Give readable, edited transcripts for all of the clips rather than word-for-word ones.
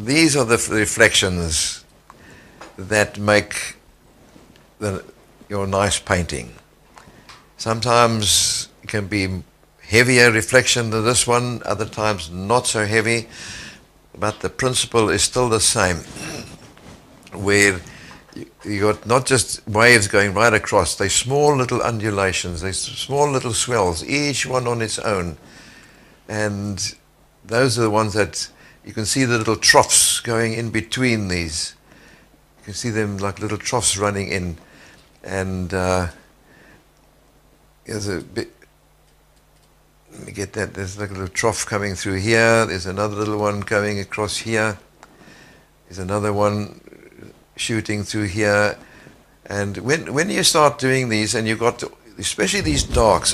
these are the reflections that make your nice painting. Sometimes it can be heavier reflection than this one, other times not so heavy, but the principle is still the same, where you got not just waves going right across, they're small little undulations, they're small little swells, each one on its own. And those are the ones that you can see the little troughs going in between these. You can see them like little troughs running in. And there's a bit, let me get that, there's like a little trough coming through here, there's another little one going across here, there's another one shooting through here. And when you start doing these, and you've got, especially these darks,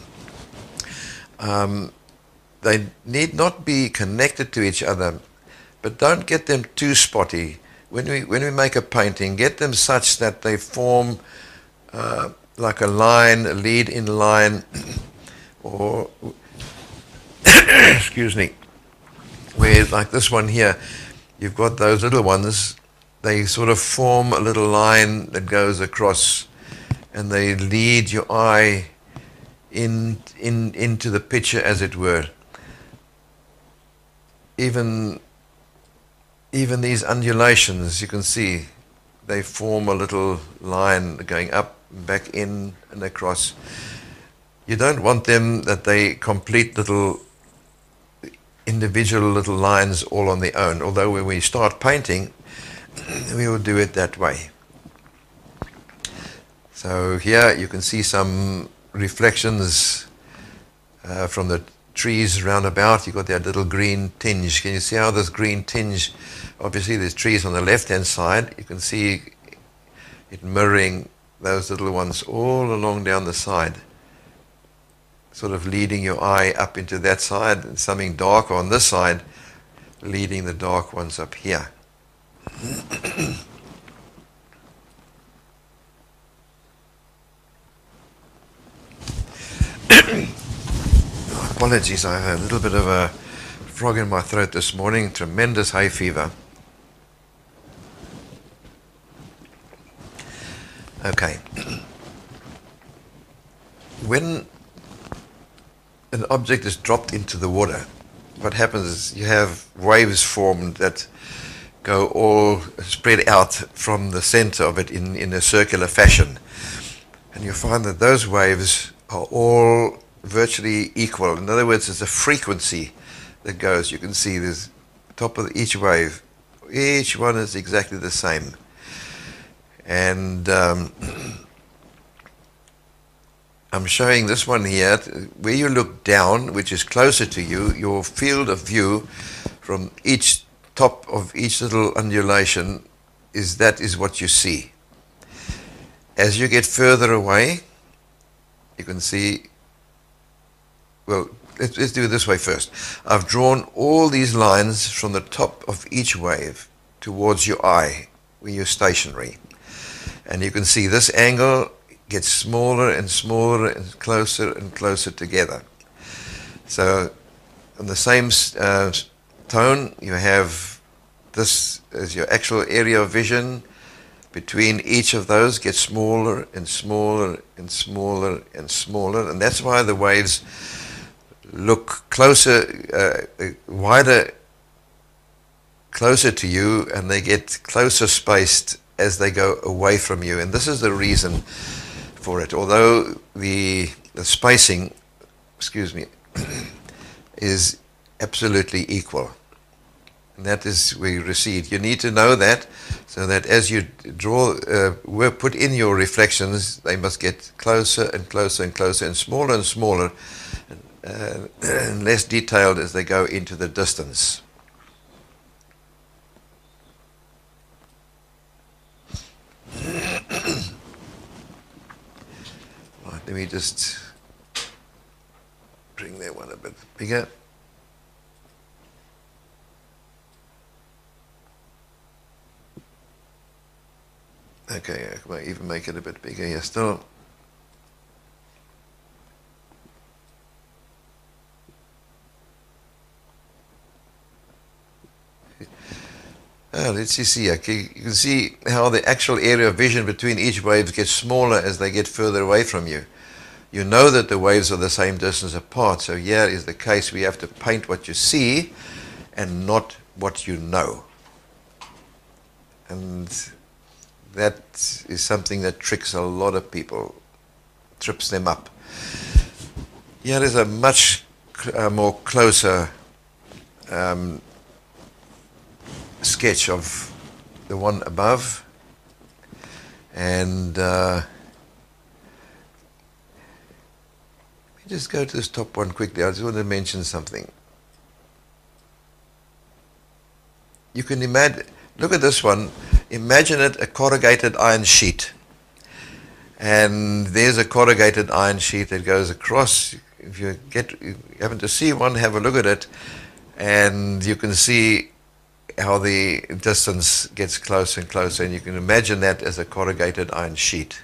they need not be connected to each other, but don't get them too spotty. When we make a painting, get them such that they form like a line, a lead-in line, or excuse me, where like this one here, you've got those little ones, they sort of form a little line that goes across, and they lead your eye into the picture, as it were. Even these undulations, you can see, they form a little line going up, back in, and across. You don't want them that they complete little individual little lines all on their own, although when we start painting, we will do it that way. So here you can see some reflections from the trees round about. You've got that little green tinge. Can you see how this green tinge, obviously there's trees on the left hand side, you can see it mirroring those little ones all along down the side, sort of leading your eye up into that side, and something dark on this side leading the dark ones up here. Apologies, I had a little bit of a frog in my throat this morning, tremendous hay fever. Okay. When an object is dropped into the water, what happens is you have waves formed that go all spread out from the center of it in a circular fashion. And you find that those waves are all virtually equal. In other words, there's a frequency that goes. You can see there's top of each wave. Each one is exactly the same. And I'm showing this one here, where you look down, which is closer to you, your field of view from each top of each little undulation that is what you see. As you get further away, you can see, well, let's do it this way first. I've drawn all these lines from the top of each wave towards your eye, where you're stationary. And you can see this angle gets smaller and smaller and closer together. So on the same tone, you have this as your actual area of vision. Between each of those gets smaller and smaller and smaller and smaller, and that's why the waves look closer, wider, closer to you, and they get closer spaced as they go away from you. And this is the reason for it. Although the spacing, is absolutely equal. And that is where you recede. You need to know that, so that as you draw, put in your reflections, they must get closer and closer and closer, and smaller, and less detailed as they go into the distance. Right, let me just bring that one a bit bigger. Okay, I might even make it a bit bigger here still. Let's see here. You can see how the actual area of vision between each wave gets smaller as they get further away from you. You know that the waves are the same distance apart, so here is the case. We have to paint what you see and not what you know. And that is something that tricks a lot of people, trips them up. Here is a much more closer sketch of the one above, and let me just go to this top one quickly. I just want to mention something. You can imagine, look at this one, imagine it a corrugated iron sheet, and there's a corrugated iron sheet that goes across. If you happen to see one, have a look at it, and you can see how the distance gets closer and closer, and you can imagine that as a corrugated iron sheet.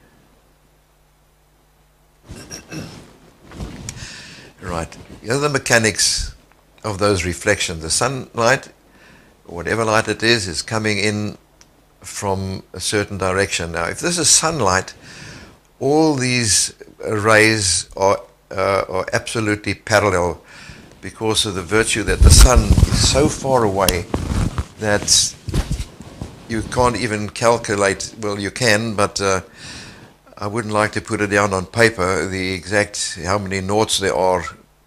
Right, here are the mechanics of those reflections. The sunlight, whatever light it is coming in from a certain direction. Now, if this is sunlight, all these rays are absolutely parallel, because of the virtue that the sun is so far away that you can't even calculate. Well, you can, but I wouldn't like to put it down on paper, the exact how many noughts there are,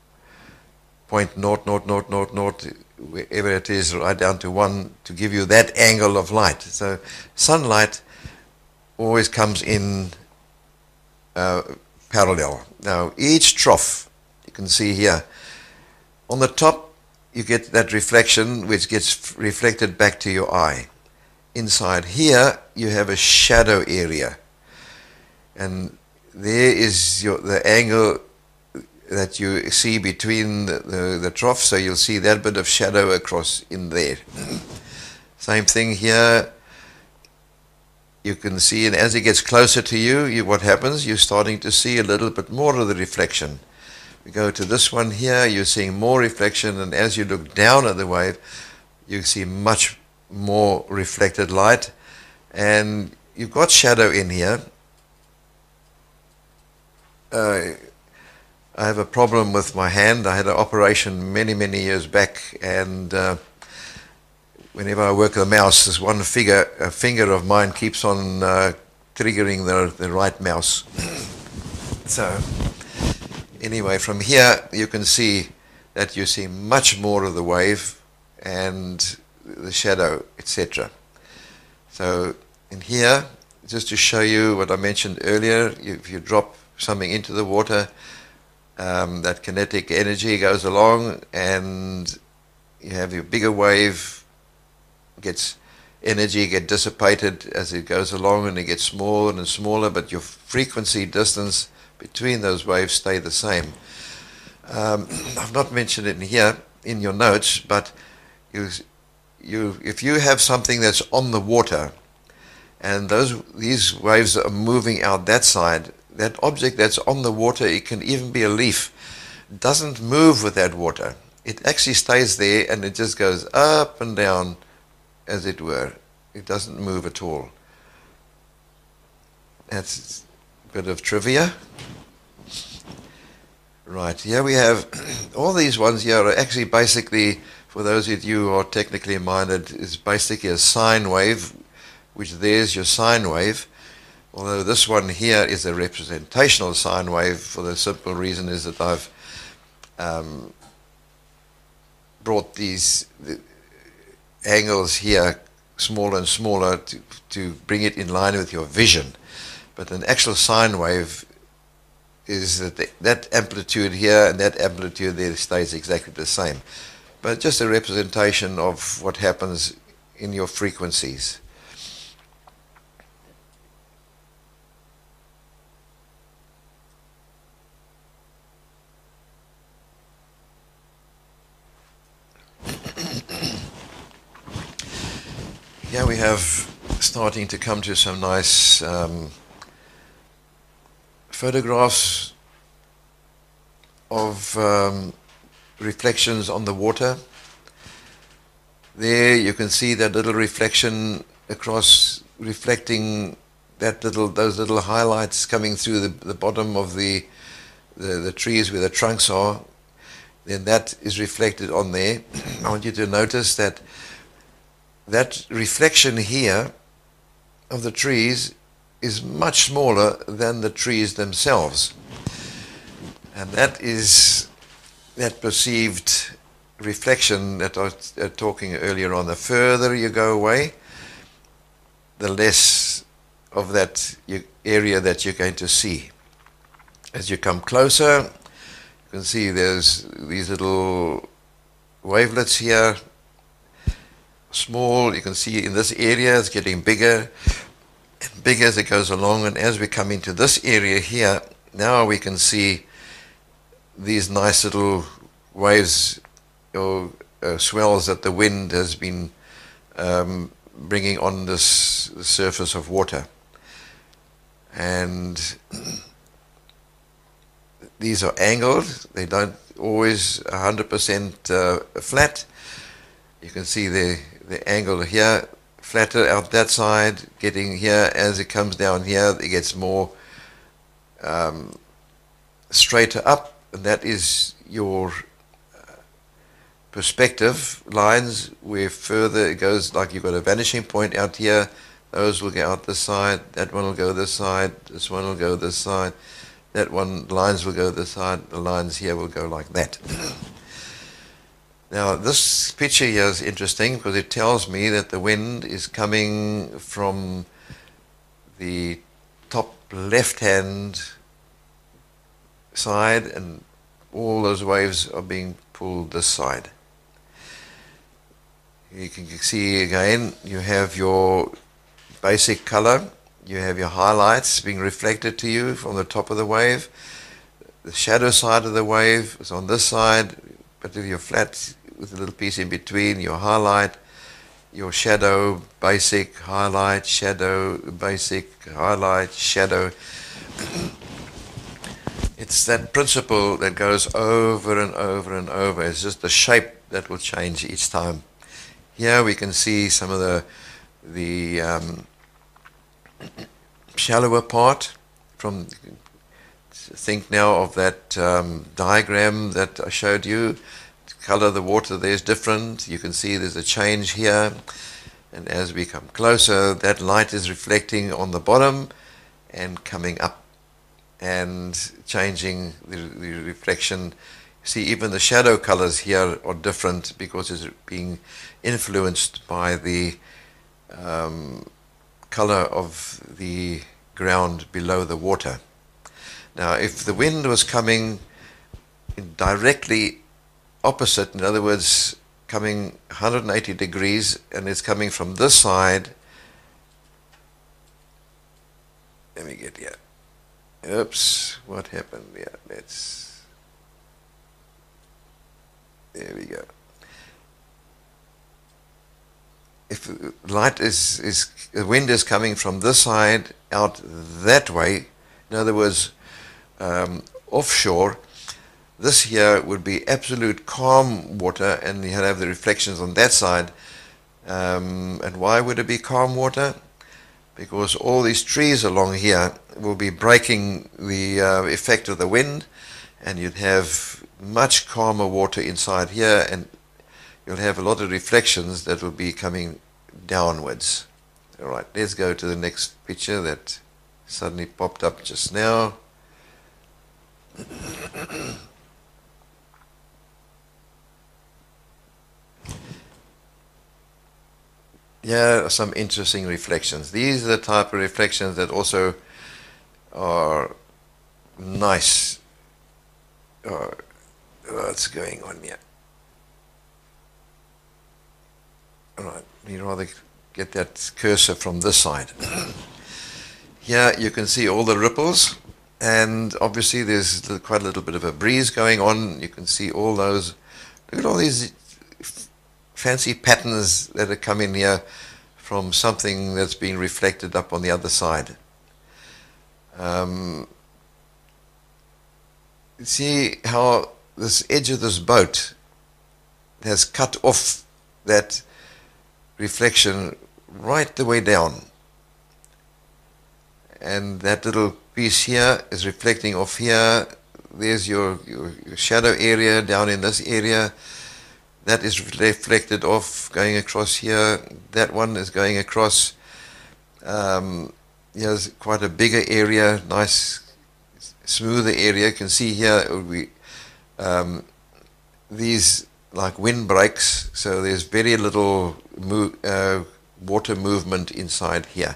0.0000, wherever it is, right down to 1, to give you that angle of light. So sunlight always comes in parallel. Now, each trough, you can see here, on the top you get that reflection which gets reflected back to your eye. Inside here you have a shadow area, and there is the angle that you see between the trough, so you'll see that bit of shadow across in there. Same thing here, you can see, and as it gets closer to you, what happens? You're starting to see a little bit more of the reflection. We go to this one here, you're seeing more reflection, and as you look down at the wave, you see much more reflected light, and you've got shadow in here. I have a problem with my hand. I had an operation many years back, and whenever I work with a mouse, this one finger of mine keeps on triggering the right mouse. So anyway, from here you can see that you see much more of the wave and the shadow, etc. So in here, just to show you what I mentioned earlier, if you drop something into the water, that kinetic energy goes along, and you have your bigger wave, gets dissipated as it goes along, and it gets smaller and smaller, but your frequency distance between those waves stay the same. I've not mentioned it in here in your notes, but if you have something that's on the water, and these waves are moving out that side, that object that's on the water, it can even be a leaf, doesn't move with that water. It actually stays there, and it just goes up and down, as it were. It doesn't move at all. That's a bit of trivia. Right, here we have all these ones here are actually basically, for those of you who are technically minded, is basically a sine wave, which there's your sine wave. Although this one here is a representational sine wave, for the simple reason is that I've brought the angles here smaller and smaller to bring it in line with your vision. But an actual sine wave is that amplitude here and that amplitude there stays exactly the same. But just a representation of what happens in your frequencies. Here we have starting to come to some nice photographs of reflections on the water. There you can see that little reflection across, reflecting those little highlights coming through the bottom of the trees where the trunks are. Then that is reflected on there. I want you to notice that reflection here of the trees is much smaller than the trees themselves. And that is that perceived reflection that I was talking earlier on. The further you go away, the less of that area that you're going to see. As you come closer, you can see there's these little wavelets here, small. You can see in this area it's getting bigger and bigger as it goes along, and as we come into this area here, now we can see these nice little waves or swells that the wind has been bringing on this surface of water. And these are angled. They don't always 100% flat. You can see the angle here, flatter out that side, getting here. As it comes down here, it gets more straighter up, and that is your perspective lines, where further it goes, like you've got a vanishing point out here, those will go out this side, that one will go this side, this one will go this side, that one, lines will go this side, the lines here will go like that. Now this picture here is interesting because it tells me that the wind is coming from the top left-hand side, and all those waves are being pulled this side. You can see again, you have your basic color, you have your highlights being reflected to you from the top of the wave. The shadow side of the wave is on this side, but if you're flat with a little piece in between, your highlight, your shadow, basic, highlight, shadow, basic, highlight, shadow. It's that principle that goes over and over and over. It's just the shape that will change each time. Here we can see some of the shallower part. Think now of that diagram that I showed you. The color of the water there is different. You can see there's a change here. And as we come closer, that light is reflecting on the bottom and coming up and changing the reflection. See, even the shadow colors here are different because it's being influenced by the color of the ground below the water. Now, if the wind was coming directly opposite, in other words, coming 180 degrees, and it's coming from this side, let me get here. Oops, what happened? Yeah, there we go. If the wind is coming from this side out that way, in other words, offshore, this here would be absolute calm water, and you have the reflections on that side. And why would it be calm water? Because all these trees along here will be breaking the effect of the wind, and you'd have much calmer water inside here, and you'll have a lot of reflections that will be coming downwards. All right, let's go to the next picture that suddenly popped up just now. Yeah, some interesting reflections. These are the type of reflections that also are nice. What's going on here? All right, let me rather get that cursor from this side. Here you can see all the ripples, and obviously there's quite a little bit of a breeze going on. You can see all those. Look at all these fancy patterns that are coming here from something that's being reflected up on the other side. See how this edge of this boat has cut off that reflection right the way down. And that little piece here is reflecting off here. There's your shadow area down in this area. That is reflected off, going across here. That one is going across. Here's quite a bigger area, nice, smoother area. You can see here these like windbreaks, so there's very little water movement inside here.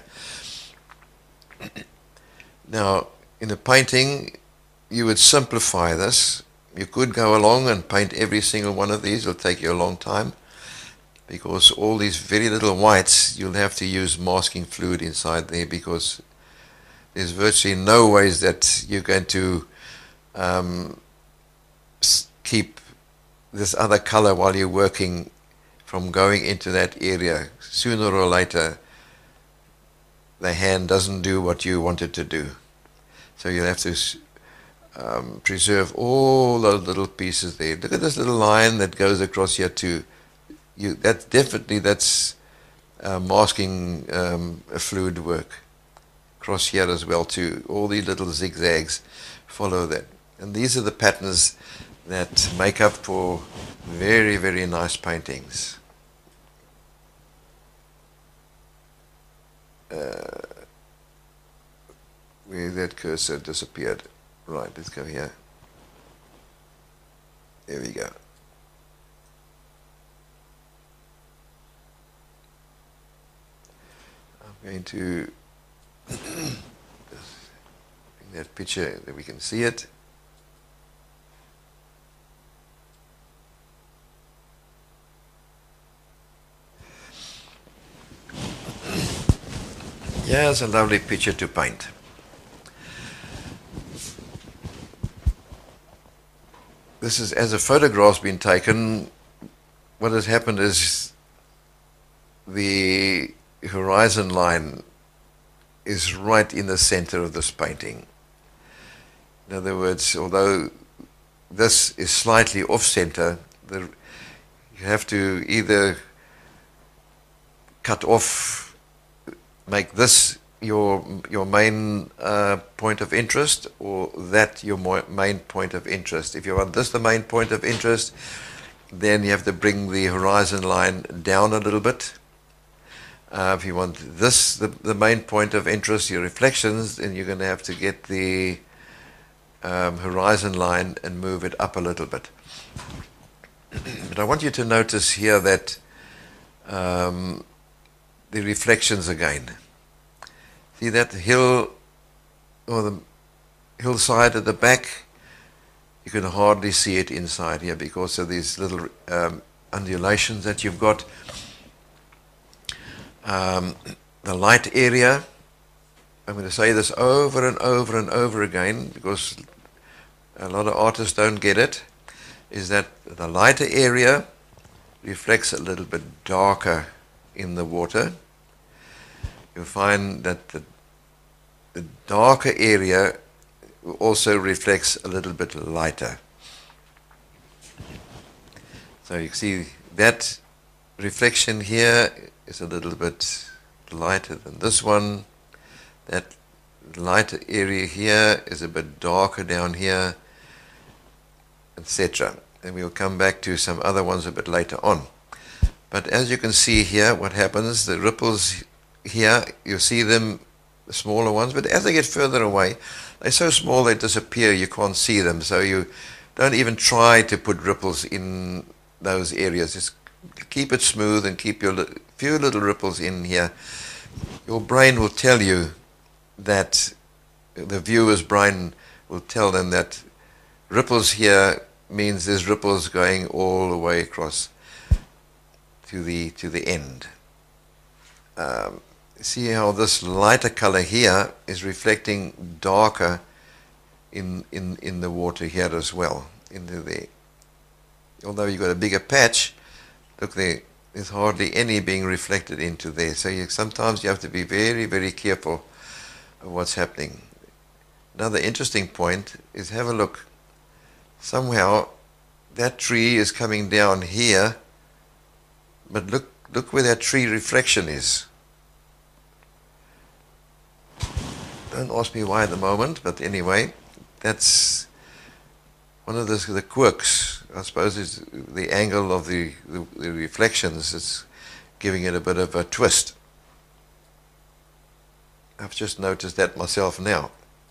Now, in a painting, you would simplify this. You could go along and paint every single one of these. It'll take you a long time, because all these very little whites, you'll have to use masking fluid inside there, because there's virtually no ways that you're going to keep this other color while you're working from going into that area. Sooner or later, the hand doesn't do what you want it to do. So you'll have to preserve all those little pieces there. Look at this little line that goes across here too. That's masking fluid work. Across here as well too. All these little zigzags follow that. And these are the patterns that make up for very, very nice paintings. Where that cursor disappeared. Right, let's go here. There we go. I'm going to just bring that picture that we can see it. Here's a lovely picture to paint. This is, as a photograph's been taken, what has happened is the horizon line is right in the center of this painting. In other words, although this is slightly off-center, you have to either cut off, make this your main point of interest, or that your main point of interest. If you want this the main point of interest, then you have to bring the horizon line down a little bit. If you want this the main point of interest, your reflections, then you're going to have to get the horizon line and move it up a little bit. But I want you to notice here that the reflections again. See that hill, or the hillside at the back? You can hardly see it inside here because of these little undulations that you've got. The light area, I'm going to say this over and over and over again because a lot of artists don't get it, is that the lighter area reflects a little bit darker in the water. You'll find that the darker area also reflects a little bit lighter. So you see that reflection here is a little bit lighter than this one. That lighter area here is a bit darker down here, etc. And we'll come back to some other ones a bit later on. But as you can see here, what happens, the ripples here, you see them, the smaller ones, but as they get further away, they're so small they disappear, you can't see them. So you don't even try to put ripples in those areas. Just keep it smooth and keep your few little ripples in here. Your brain will tell you that, the viewer's brain will tell them that ripples here means there's ripples going all the way across to the end. See how this lighter color here is reflecting darker in the water here as well, into there. Although you've got a bigger patch, look there, there's hardly any being reflected into there. So sometimes you have to be very, very careful of what's happening. Another interesting point is, have a look. Somehow that tree is coming down here, but look look where that tree reflection is. Don't ask me why at the moment, but anyway, that's one of the quirks, I suppose, is the angle of the reflections. It's giving it a bit of a twist. I've just noticed that myself now.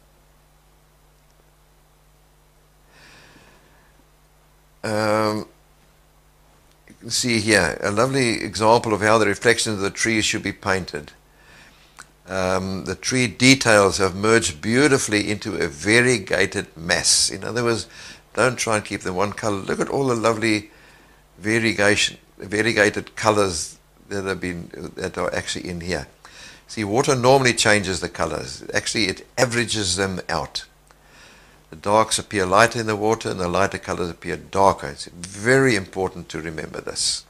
You can see here a lovely example of how the reflections of the trees should be painted. The tree details have merged beautifully into a variegated mass. In other words, don't try and keep them one color. Look at all the lovely variegated colors that are actually in here. See, water normally changes the colors. Actually, it averages them out. The darks appear lighter in the water and the lighter colors appear darker. It's very important to remember this.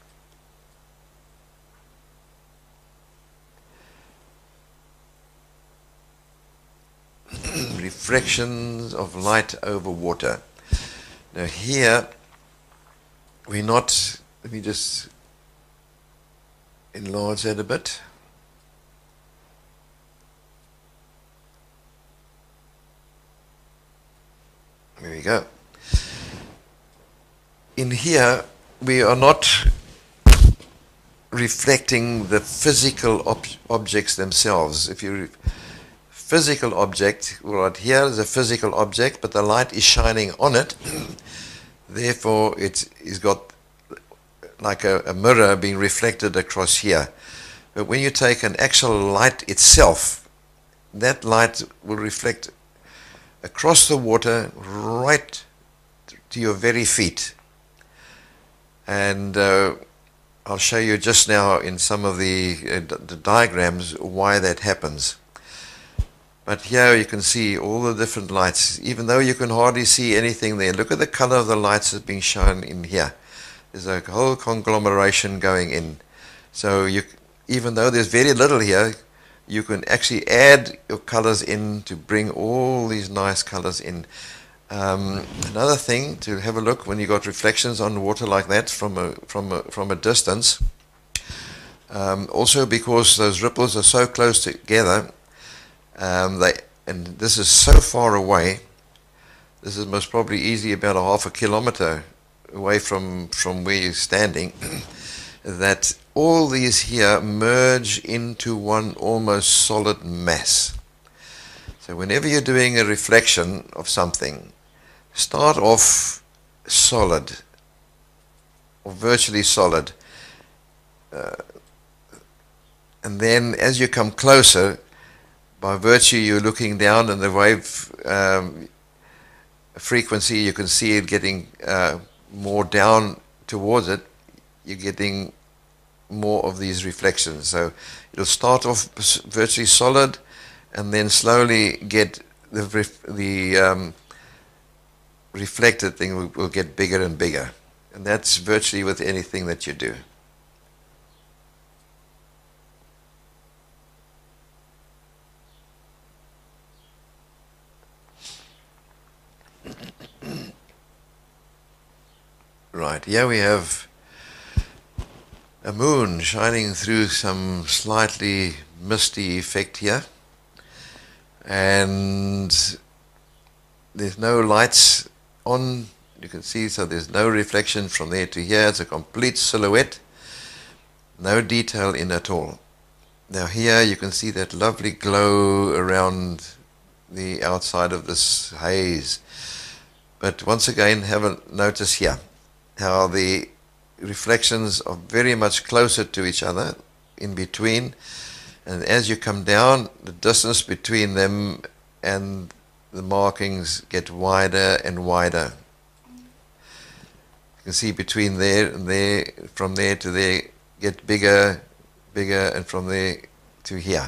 Refractions of light over water. Now here, we're not, let me just enlarge that a bit. There we go. In here, we are not reflecting the physical objects themselves. If you physical object, right here is a physical object, but the light is shining on it. Therefore, it's got like a mirror being reflected across here. But when you take an actual light itself, that light will reflect across the water right to your very feet. And I'll show you just now in some of the diagrams why that happens. But here you can see all the different lights. Even though you can hardly see anything there, look at the color of the lights that's being shown in here. There's a whole conglomeration going in. So even though there's very little here, you can actually add your colors in to bring all these nice colors in. Another thing to have a look when you got reflections on water like that from a distance. Also, because those ripples are so close together, and this is so far away. This is most probably easily about a half a kilometer away from where you're standing. That all these here merge into one almost solid mass. So whenever you're doing a reflection of something, start off solid or virtually solid, and then as you come closer, by virtue you're looking down and the wave frequency, you can see it getting more down towards it, you're getting more of these reflections. So it'll start off virtually solid and then slowly get the reflected thing will get bigger and bigger. And that's virtually with anything that you do. Right, here we have a moon shining through some slightly misty effect here, and there's no lights on, you can see, so there's no reflection from there to here. It's a complete silhouette, no detail in at all. Now here you can see that lovely glow around the outside of this haze, but once again have a notice here how the reflections are very much closer to each other in between, and as you come down, the distance between them and the markings get wider and wider. You can see between there and there, from there to there, get bigger, and from there to here.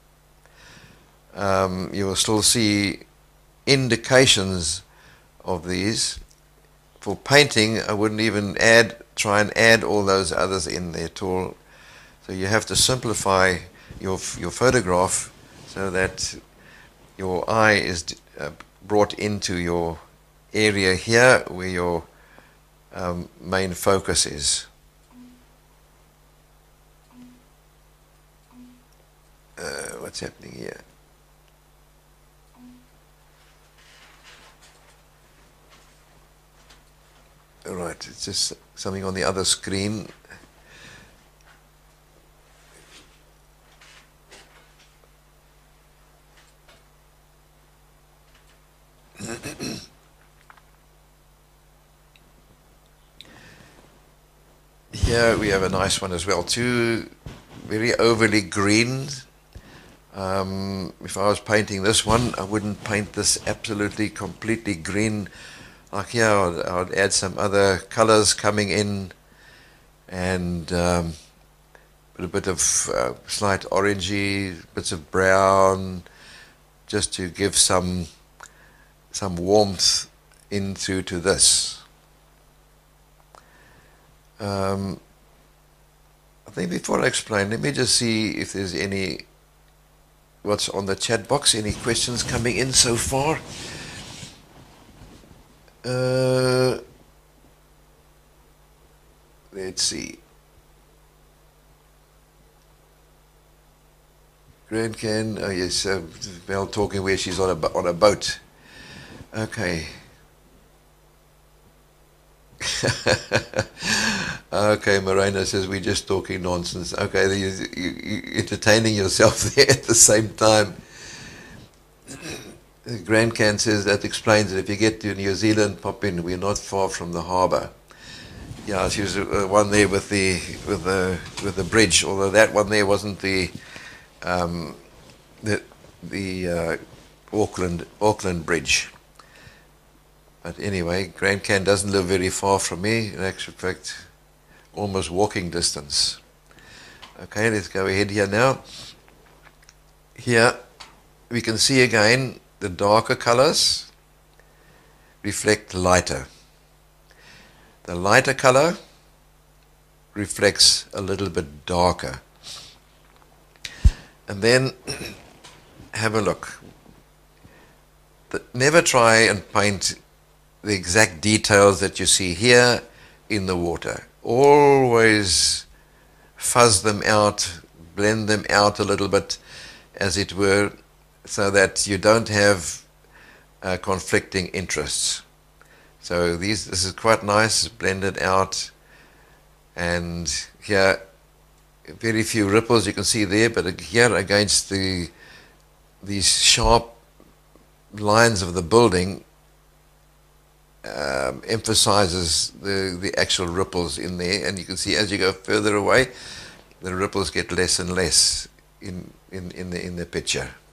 You will still see indications of these. For painting, I wouldn't even try and add all those others in there at all. So you have to simplify your photograph so that your eye is brought into your area here where your main focus is. What's happening here? All right, it's just something on the other screen. Here we have a nice one as well, too, very overly green. If I was painting this one, I wouldn't paint this absolutely completely green. Like here, I would add some other colors coming in, and put a bit of slight orangey, bits of brown, just to give some warmth into this. I think before I explain, let me just see if there's what's on the chat box, any questions coming in so far. Let's see. Grand Can, oh yes, Mel talking where she's on a boat. Okay. Okay, Morena says we're just talking nonsense. Okay, you're entertaining yourself there at the same time. Grand Can says that explains it. If you get to New Zealand, pop in. We're not far from the harbour. Yeah, she was one there with the bridge. Although that one there wasn't the Auckland Bridge. But anyway, Grand Can doesn't live very far from me. In actual fact, almost walking distance. Okay, let's go ahead here now. Here we can see again the darker colors reflect lighter. The lighter color reflects a little bit darker. And then have a look. Never try and paint the exact details that you see here in the water. Always fuzz them out, blend them out a little bit, as it were, so that you don't have conflicting interests. So this is quite nice, blended out, and here very few ripples you can see there, but here against these sharp lines of the building emphasizes the actual ripples in there, and you can see as you go further away, the ripples get less and less in the picture.